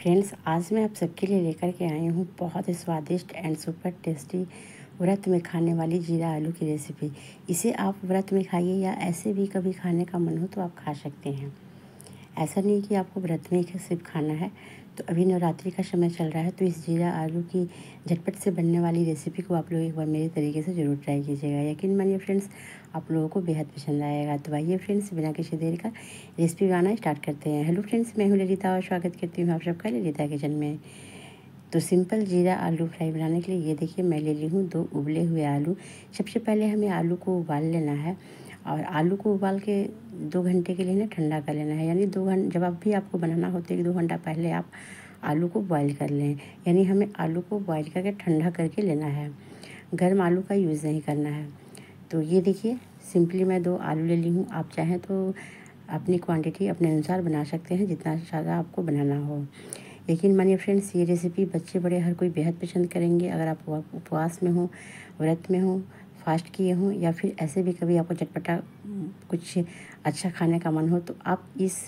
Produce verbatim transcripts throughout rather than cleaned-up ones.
Friends, आज मैं आप सबके लिए लेकर के आई हूँ बहुत ही स्वादिष्ट एंड सुपर टेस्टी व्रत में खाने वाली जीरा आलू की रेसिपी। इसे आप व्रत में खाइए या ऐसे भी कभी खाने का मन हो तो आप खा सकते हैं। ऐसा नहीं कि आपको व्रत में ही सिर्फ खाना है। तो अभी नवरात्रि का समय चल रहा है, तो इस जीरा आलू की झटपट से बनने वाली रेसिपी को आप लोग एक बार मेरे तरीके से ज़रूर ट्राई कीजिएगा। यकीन मानिए फ्रेंड्स, आप लोगों को बेहद पसंद आएगा। तो आइए फ्रेंड्स, बिना किसी देर का रेसिपी बनाना स्टार्ट करते हैं। हेलो फ्रेंड्स, मैं हूँ ललिता और स्वागत करती हूँ आप सबका ललिता किचन में। तो सिंपल जीरा आलू फ्राई बनाने के लिए ये देखिए मैं ले ली हूँ दो उबले हुए आलू। सबसे पहले हमें आलू को उबाल लेना है और आलू को उबाल के दो घंटे के लिए ना ठंडा कर लेना है। यानी दो घंटे जब आप भी आपको बनाना होता है कि दो घंटा पहले आप आलू को बॉईल कर लें। यानी हमें आलू को बॉईल करके ठंडा करके लेना है, गर्म आलू का यूज़ नहीं करना है। तो ये देखिए सिंपली मैं दो आलू ले ली हूँ। आप चाहें तो अपनी क्वांटिटी अपने अनुसार बना सकते हैं, जितना ज़्यादा आपको बनाना हो। यकीन मानिए फ्रेंड्स, ये रेसिपी बच्चे बड़े हर कोई बेहद पसंद करेंगे। अगर आप उपवास में हो, व्रत में हो, फास्ट किए हों या फिर ऐसे भी कभी आपको चटपटा कुछ अच्छा खाने का मन हो, तो आप इस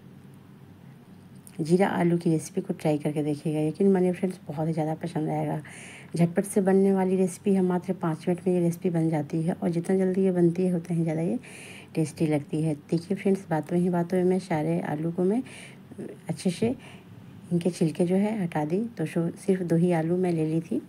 जीरा आलू की रेसिपी को ट्राई करके देखिएगा। यकीन मानिए फ्रेंड्स, बहुत ही ज़्यादा पसंद आएगा। झटपट से बनने वाली रेसिपी है, मात्र पाँच मिनट में ये रेसिपी बन जाती है और जितना जल्दी ये बनती है उतना ही ज़्यादा ये टेस्टी लगती है। देखिए फ्रेंड्स, बातों ही बातों में मैं सारे आलू को मैं अच्छे से इनके छिलके जो है हटा दी। तो सिर्फ दो ही आलू मैं ले ली थी।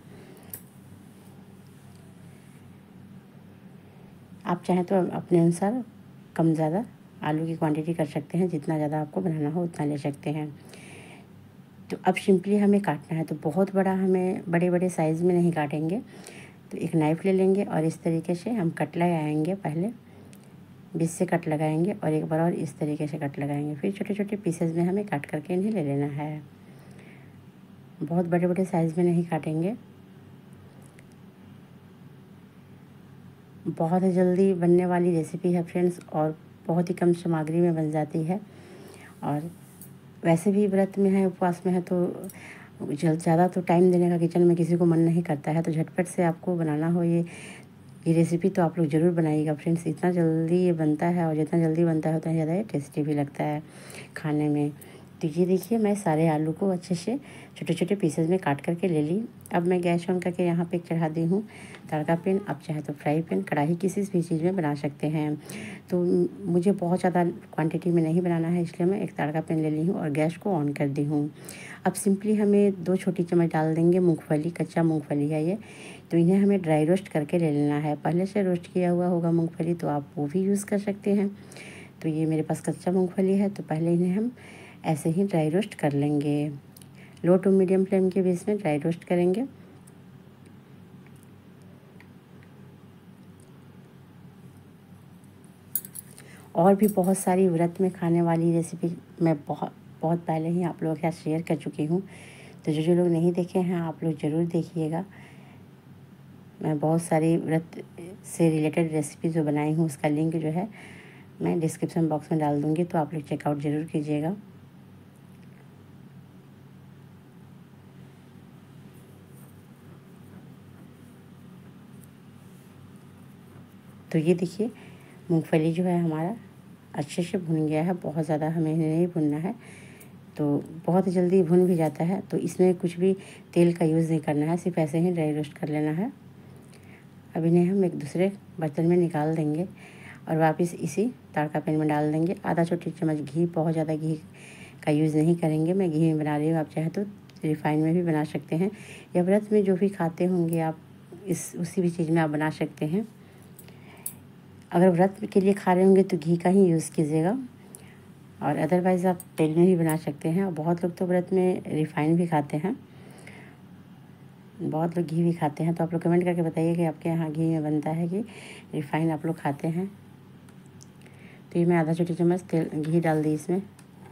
आप चाहें तो अपने अनुसार कम ज़्यादा आलू की क्वांटिटी कर सकते हैं, जितना ज़्यादा आपको बनाना हो उतना ले सकते हैं। तो अब सिंपली हमें काटना है, तो बहुत बड़ा हमें बड़े बड़े साइज़ में नहीं काटेंगे। तो एक नाइफ़ ले लेंगे और इस तरीके से हम कट लगाएंगे। पहले बीच से कट लगाएंगे और एक बार और इस तरीके से कट लगाएंगे। फिर छोटे छोटे पीसेज में हमें काट करके इन्हें ले लेना है। बहुत बड़े बड़े साइज़ में नहीं काटेंगे। बहुत ही जल्दी बनने वाली रेसिपी है फ्रेंड्स और बहुत ही कम सामग्री में बन जाती है। और वैसे भी व्रत में है, उपवास में है, तो ज़्यादा तो टाइम देने का किचन में किसी को मन नहीं करता है। तो झटपट से आपको बनाना हो ये ये रेसिपी तो आप लोग ज़रूर बनाइएगा फ्रेंड्स। इतना जल्दी ये बनता है और जितना जल्दी बनता है उतना ज़्यादा ये टेस्टी भी लगता है खाने में। तो ये देखिए मैं सारे आलू को अच्छे से छोटे छोटे पीसेज में काट करके ले ली। अब मैं गैस ऑन करके यहाँ पे चढ़ा दी हूँ तड़का पैन। आप चाहे तो फ्राई पैन, कढ़ाई, किसी भी चीज़ में बना सकते हैं। तो मुझे बहुत ज़्यादा क्वांटिटी में नहीं बनाना है, इसलिए मैं एक तड़का पैन ले ली हूँ और गैस को ऑन कर दी हूँ। अब सिंपली हमें दो छोटी चम्मच डाल देंगे मूँगफली। कच्चा मूँगफली है ये, तो इन्हें हमें ड्राई रोस्ट करके ले लेना है। पहले से रोस्ट किया हुआ होगा मूँगफली तो आप वो भी यूज़ कर सकते हैं। तो ये मेरे पास कच्चा मूँगफली है, तो पहले इन्हें हम ऐसे ही ड्राई रोस्ट कर लेंगे। लो टू मीडियम फ्लेम के बीच में ड्राई रोस्ट करेंगे। और भी बहुत सारी व्रत में खाने वाली रेसिपी मैं बहुत बहुत पहले ही आप लोगों के साथ शेयर कर चुकी हूँ। तो जो जो लोग नहीं देखे हैं आप लोग ज़रूर देखिएगा। मैं बहुत सारी व्रत से रिलेटेड रेसिपी जो बनाई हूँ उसका लिंक जो है मैं डिस्क्रिप्शन बॉक्स में डाल दूँगी, तो आप लोग चेकआउट ज़रूर कीजिएगा। तो ये देखिए मूंगफली जो है हमारा अच्छे से भुन गया है। बहुत ज़्यादा हमें नहीं भुनना है, तो बहुत जल्दी भुन भी जाता है। तो इसमें कुछ भी तेल का यूज़ नहीं करना है, सिर्फ ऐसे ही ड्राई रोस्ट कर लेना है। अब इन्हें हम एक दूसरे बर्तन में निकाल देंगे और वापस इसी तड़का पैन में डाल देंगे। आधा छोटी चम्मच घी, बहुत ज़्यादा घी का यूज़ नहीं करेंगे। मैं घी में बना रही हूँ, आप चाहे तो रिफाइन में भी बना सकते हैं या व्रत में जो भी खाते होंगे आप इस उसी भी चीज़ में आप बना सकते हैं। अगर व्रत के लिए खा रहे होंगे तो घी का ही यूज़ कीजिएगा और अदरवाइज़ आप तेल में भी बना सकते हैं। और बहुत लोग तो व्रत में रिफाइन भी खाते हैं, बहुत लोग घी भी खाते हैं। तो आप लोग कमेंट करके बताइए कि आपके यहाँ घी में बनता है कि रिफाइन आप लोग खाते हैं। तो ये मैं आधा छोटी चम्मच तेल घी डाल दी इसमें।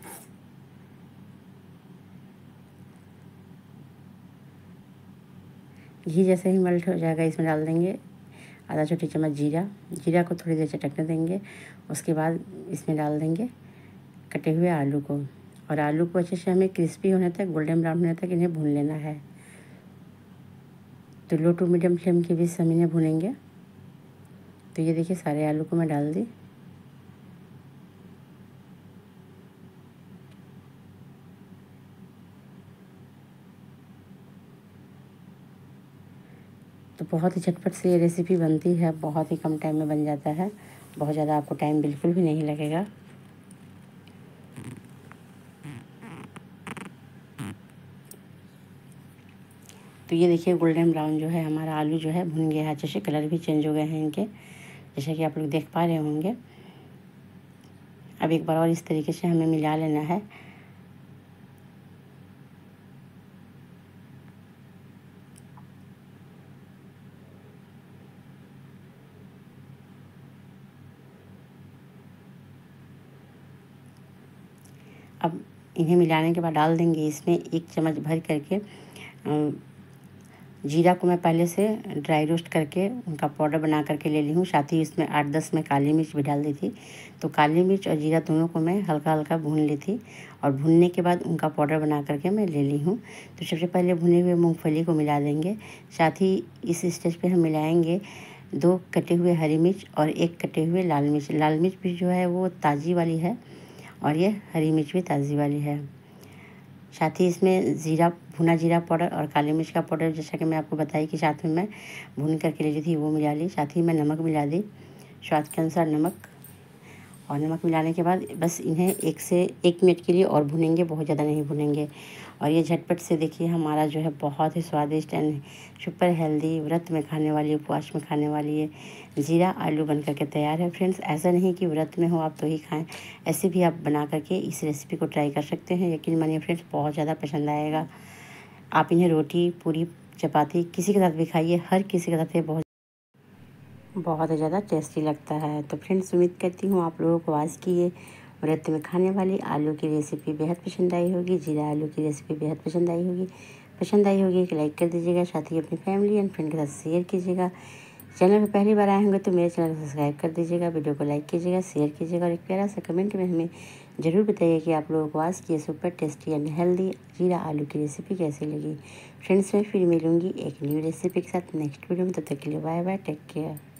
घी जैसे ही मेल्ट हो जाएगा इसमें डाल देंगे आधा छोटी चम्मच जीरा। जीरा को थोड़ी देर चटकने देंगे। उसके बाद इसमें डाल देंगे कटे हुए आलू को, और आलू को अच्छे से हमें क्रिस्पी होने तक, गोल्डन ब्राउन होने तक इन्हें भून लेना है। तो लो टू मीडियम फ्लेम के बीच हम इन्हें भूनेंगे। तो ये देखिए सारे आलू को मैं डाल दी। बहुत ही झटपट से ये रेसिपी बनती है, बहुत ही कम टाइम में बन जाता है, बहुत ज़्यादा आपको टाइम बिल्कुल भी नहीं लगेगा। तो ये देखिए गोल्डन ब्राउन जो है हमारा आलू जो है भुन गया है, अच्छे से कलर भी चेंज हो गए हैं इनके, जैसा कि आप लोग देख पा रहे होंगे। अब एक बार और इस तरीके से हमें मिला लेना है। अब इन्हें मिलाने के बाद डाल देंगे इसमें एक चम्मच भर करके जीरा को मैं पहले से ड्राई रोस्ट करके उनका पाउडर बना करके ले ली हूँ। साथ ही इसमें आठ दस में काली मिर्च भी डाल दी थी। तो काली मिर्च और जीरा दोनों को मैं हल्का हल्का भून ली थी और भूनने के बाद उनका पाउडर बना करके मैं ले ली हूँ। तो सबसे पहले भुने हुए मूंगफली को मिला देंगे। साथ ही इस स्टेज पे हम मिलाएंगे दो कटे हुए हरी मिर्च और एक कटे हुए लाल मिर्च। लाल मिर्च भी जो है वो ताज़ी वाली है और ये हरी मिर्च भी ताज़ी वाली है। साथ ही इसमें ज़ीरा भुना जीरा पाउडर और काली मिर्च का पाउडर, जैसा कि मैं आपको बताई कि साथ में मैं भून करके ले ली थी, वो मिला ली। साथ ही मैं नमक मिला दी, स्वाद के अनुसार नमक। और नमक मिलाने के बाद बस इन्हें एक से एक मिनट के लिए और भुनेंगे, बहुत ज़्यादा नहीं भुनेंगे। और ये झटपट से देखिए हमारा जो है बहुत ही स्वादिष्ट एंड सुपर हेल्दी व्रत में खाने वाली, उपवास में खाने वाली ये ज़ीरा आलू बन करके तैयार है। फ्रेंड्स, ऐसा नहीं कि व्रत में हो आप तो ही खाएं, ऐसे भी आप बना करके इस रेसिपी को ट्राई कर सकते हैं। यकीन मानिए फ्रेंड्स, बहुत ज़्यादा पसंद आएगा। आप इन्हें रोटी, पूरी, चपाती किसी के साथ भी खाइए, हर किसी के साथ ये बहुत बहुत ही ज़्यादा टेस्टी लगता है। तो फ्रेंड्स, उम्मीद करती हूँ आप लोगों को आज की ये व्रत में खाने वाली आलू की रेसिपी बेहद पसंद आई होगी। जीरा आलू की रेसिपी बेहद पसंद आई होगी। पसंद आई होगी कि लाइक कर दीजिएगा, साथ ही अपनी फैमिली एंड फ्रेंड के साथ शेयर कीजिएगा। चैनल पर पहली बार आए होंगे तो मेरे चैनल को सब्सक्राइब कर दीजिएगा, वीडियो को लाइक कीजिएगा, शेयर कीजिएगा और एक प्यारा सा कमेंट में हमें ज़रूर बताइए कि आप लोगों को आज की ये सुपर टेस्टी एंड हेल्दी जीरा आलू की रेसिपी कैसी लगी। फ्रेंड्स, मैं फिर मिलूँगी एक न्यू रेसिपी के साथ नेक्स्ट वीडियो में। तब तक के लिए बाय बाय, टेक केयर।